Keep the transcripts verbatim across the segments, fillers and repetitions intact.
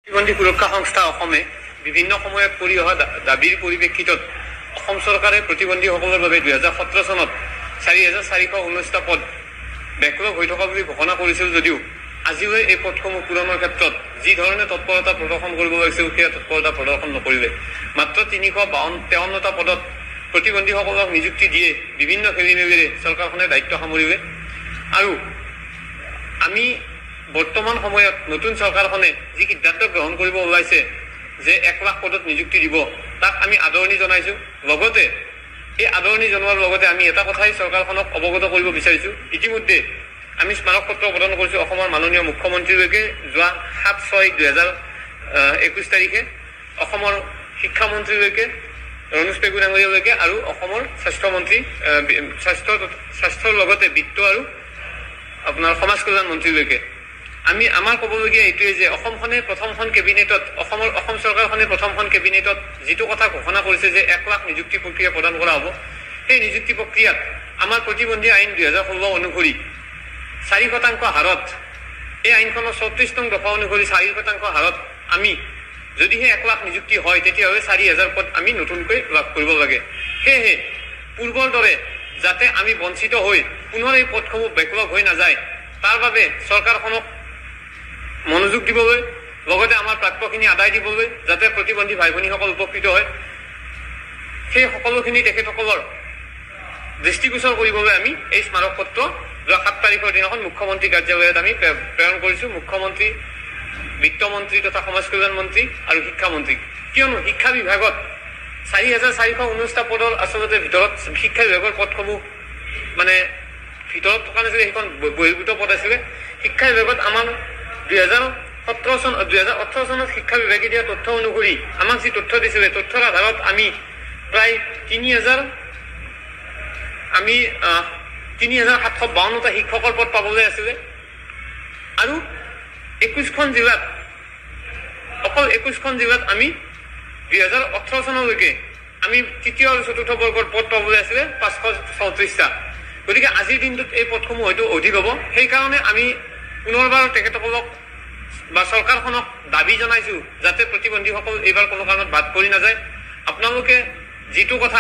প্ৰতিবন্ধী সুৰক্ষা সংস্থা অসমে বিভিন্ন সময়ত কৰি অহা দাবীৰ পৰিপ্ৰেক্ষিতত অসম চৰকাৰে প্ৰতিবন্ধীসকলৰ বাবে দুই হাজাৰ সোতৰ চনত চাৰি হাজাৰ চাৰিশ ঊনৈশটা পদ বেকলগ হৈ থকা বুলি ঘোষণা কৰিছিল যদিও আজিও এই পদসমূহ পূৰণৰ ক্ষেত্ৰত যি ধৰণে তৎপৰতা প্ৰদৰ্শন কৰিব লাগিছিল সেই তৎপৰতা প্ৰদৰ্শন নকৰিলে। মাত্ৰ তিনিশ বাৱন্ন তেৱন্নটা পদত প্ৰতিবন্ধীসকলক নিযুক্তি দিয়ে বিভিন্ন খেলিমেলিৰে চৰকাৰখনে দায়িত্ব সামৰিলে। আৰু আমি বৰ্তমান সময়ত নতুন চৰকাৰখনে যি সিদ্ধান্ত গ্ৰহণ কৰিব ওলাইছে যে এক লাখ পদত নিযুক্তি দিব, তাক আমি আদৰণি জনাইছো। লগতে এই আদৰণি জনোৱাৰ লগতে আমি এটা কথাই চৰকাৰখনক অৱগত কৰিব বিচাৰিছো, ইতিমধ্যে আমি স্মাৰক পত্ৰ প্ৰদান কৰিছো অসমৰ মাননীয় মুখ্যমন্ত্ৰীলৈকে যোৱা সাত ছয় দুই হাজাৰ একৈশ তাৰিখে, অসমৰ শিক্ষামন্ত্ৰীলৈকে ৰণোজ পেগু ডাঙৰীয়ালৈকে আৰু অসমৰ স্বাস্থ্যমন্ত্ৰী স্বাস্থ্য স্বাস্থ্যৰ লগতে বিত্ত আৰু আপোনাৰ সমাজ কল্যাণ মন্ত্ৰীলৈকে। আমি আমাৰ ক'বলগীয়া এইটোৱে যে অসমখনে প্ৰথমখন কেবিনেটত অসমৰ অসম চৰকাৰখনে প্ৰথমখন কেবিনেটত যিটো কথা ঘোষণা কৰিছে যে এক লাখ নিযুক্তি প্ৰক্ৰিয়া প্ৰদান কৰা হ'ব, সেই নিযুক্তি প্ৰক্ৰিয়াত আমাৰ প্ৰতিবন্ধী আইন দুই হাজাৰ ষোল্ল অনুসৰি চাৰি শতাংশ হাৰত, এই আইনখনৰ চৌত্ৰিশ নং দফা অনুসৰি চাৰি শতাংশ হাৰত আমি যদিহে এক লাখ নিযুক্তি হয় তেতিয়াহ'লে চাৰি হাজাৰ পদ আমি নতুনকৈ লাভ কৰিব লাগে। সেয়েহে পূৰ্বৰ দৰে যাতে আমি বঞ্চিত হৈ পুনৰ এই পদসমূহ বেকলগ হৈ নাযায়, তাৰ বাবে চৰকাৰখনক মনোযোগ দিবলৈ, লগতে আমাৰ প্ৰাপ্যখিনি আদায় দিবলৈ, যাতে প্ৰতিবন্ধী ভাই ভনীসকল উপকৃত হয়, সেই সকলোখিনি তেখেতসকলৰ দৃষ্টিগোচৰ কৰিবলৈ আমি এই স্মাৰক পত্ৰ যোৱা সাত তাৰিখৰ দিনাখন মুখ্যমন্ত্ৰী কাৰ্যালয়ত আমি প্ৰেৰণ কৰিছো, মুখ্যমন্ত্ৰী, বিত্তমন্ত্ৰী তথা সমাজ কল্যাণ মন্ত্ৰী আৰু শিক্ষামন্ত্ৰীক। কিয়নো শিক্ষা বিভাগত চাৰি হাজাৰ চাৰিশ ঊনৈশটা পদৰ আচলতে ভিতৰত শিক্ষা বিভাগৰ পদসমূহ মানে ভিতৰত থকা নাছিলে, সেইখন বহিৰ্ভূত পদ আছিলে। শিক্ষা বিভাগত আমাৰ দুই হাজাৰ সোতৰ চন দুই হাজাৰ ওঠৰ চনত শিক্ষা বিভাগে দিয়া তথ্য অনুসৰি আমাক যি তথ্য দিছিলে, তথ্যৰ আধাৰত আমি প্ৰায় তিনি হাজাৰ আমি তিনি হাজাৰ সাতশ বাৱন্নটা শিক্ষকৰ পদ পাবলৈ আছিলে। আৰু একৈশখন জিলাত অকল একৈশখন জিলাত আমি দুই হাজাৰ ওঠৰ চনলৈকে আমি তৃতীয় আৰু চতুৰ্থ বৰ্গৰ পদ পাবলৈ আছিলে পাঁচশ চৌত্ৰিশটা। গতিকে আজিৰ দিনটোত এই পদসমূহ হয়তো অধিক হ'ব। সেইকাৰণে আমি পুনৰবাৰ তেখেতসকলক বা চৰকাৰখনক দাবী জনাইছো যাতে প্ৰতিবন্ধীসকল এইবাৰ কোনো কাৰণত বাদ পৰি নাযায়। আপোনালোকে যিটো কথা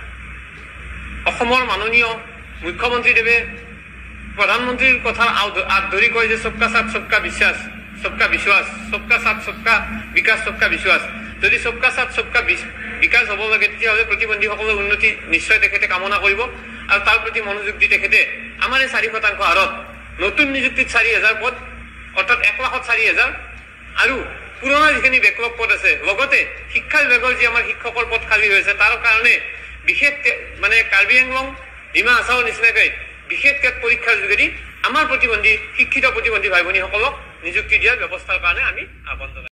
অসমৰ মাননীয় মুখ্যমন্ত্ৰীদেৱে প্ৰধানমন্ত্ৰীৰ কথা আঁত ধৰি কয় যে সবকা সাথ সবকা বিশ্বাস সবকা বিশ্বাস সবকা সাথ সবকা বিকাশ সবকা বিশ্বাস, যদি সবকা সাথ সবকা বিকাশ হ'ব লাগে তেতিয়াহ'লে প্ৰতিবন্ধীসকলৰ উন্নতি নিশ্চয় তেখেতে কামনা কৰিব। আৰু তাৰ প্ৰতি মনোযোগ দি তেখেতে আমাৰ এই চাৰি শতাংশ হাৰত নতুন নিযুক্তিত চাৰি হাজাৰ পদ, অৰ্থাৎ এক লাখত চাৰি হাজাৰ, আৰু পুৰণা যিখিনি বেকলগ পদ আছে, লগতে শিক্ষা বিভাগৰ যি আমাৰ শিক্ষকৰ পদ খালী হৈ আছে তাৰ কাৰণে বিশেষ মানে কাৰ্বি আংলং, ডিমা হাছাওৰ নিচিনাকৈ বিশেষ টেট পৰীক্ষাৰ যোগেদি আমাৰ প্ৰতিবন্ধী শিক্ষিত প্ৰতিবন্ধী ভাই ভনীসকলক নিযুক্তি দিয়াৰ ব্যৱস্থাৰ কাৰণে আমি আহ্বান জনাইছো।